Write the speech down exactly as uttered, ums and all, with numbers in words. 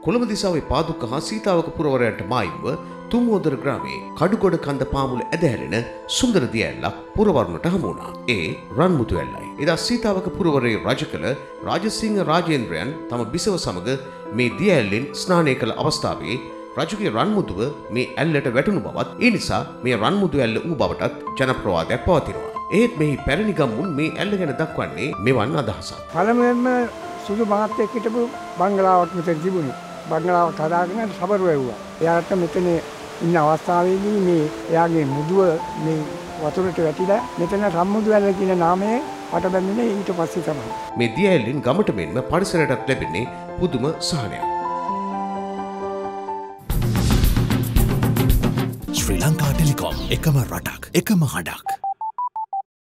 කොළඹ දිසාවේ පාදුක්ක හා සීතාවක පුරවරයන්ට මායිම්ව තුම්මෝදර ග්‍රාමයේ කඩුගොඩ කන්ද පාමුල ඇදහැරෙන සුන්දර දියැලක් පුරවරුන්ට හමු වුණා. ඒ රන්මුතු ඇල්ලයි. එදා සීතාවක පුරවරයේ රජ කළ රාජසිංහ රාජේන්ද්‍රයන් තම බිසව සමග මේ දියැලෙන් ස්නානය කළ අවස්ථාවේ රජුගේ රන්මුදුව මේ ඇල්ලට වැටුණු බවත් ඒ නිසා මේ රන්මුදු ඇල්ල වූ බවටත් ජනප්‍රවාදයක් පවතිනවා. ඒත් මෙහි පැරණි ගම්මුන් මේ ඇල්ල ගැන දක්වන්නේ මෙවන් අදහසක්. පළමුවෙන්ම සුදු මහත්තයෙක් හිටපු බංගලාවක් මෙතන තිබුණේ. බංගලාවක් හදාගෙන සබරු වැව්වා. එයාට මෙතන ඉන්න අවස්ථාවේදී මේ එයාගේ මුදුව මේ වතුරට වැටිලා මෙතන රන්මුදු ඇල්ල කියන නාමයෙන් වට බැඳුනේ ඊට පස්සේ තමයි. මේ දියැලෙන් ගමට මෙන්ම පරිසරයටත් ලැබෙන්නේ පුදුම සහනයක්. ශ්‍රී ලංකා ටෙලිකොම් එකම රටක් එකම හඬක්.